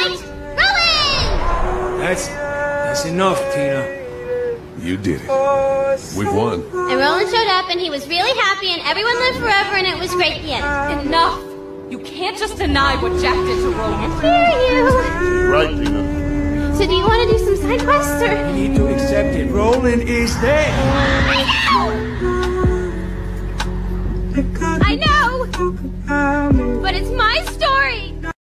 right? Roland! That's enough, Tina. You did it. We've won. And Roland showed up, and he was really happy, and everyone lived forever, and it was great at the end. Enough! You can't just deny what Jack did to Roland. Hear you. You're right, Tina. So do you want to do some side quests, or? You need to accept it. Roland is dead. I know! But it's my story!